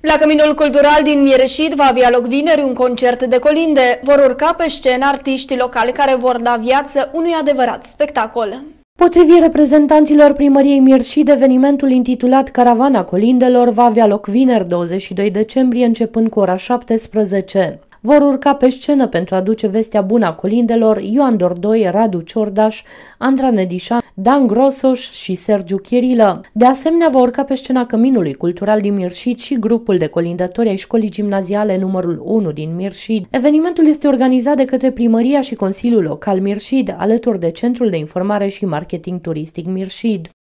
La Căminul Cultural din Miereșid va avea loc vineri un concert de colinde. Vor urca pe scenă artiștii locali care vor da viață unui adevărat spectacol. Potrivit reprezentanților primăriei Miereșid, evenimentul intitulat Caravana Colindelor va avea loc vineri 22 decembrie începând cu ora 17. Vor urca pe scenă pentru a aduce vestea bună a colindelor Ioan Dordoi, Radu Ciordaș, Andra Nedișan, Dan Grosoș și Sergiu Chirilă. De asemenea, va urca pe scena Căminului Cultural din Miereșid și grupul de colindători ai școlii gimnaziale numărul 1 din Miereșid. Evenimentul este organizat de către Primăria și Consiliul Local Miereșid, alături de Centrul de Informare și Marketing Turistic Miereșid.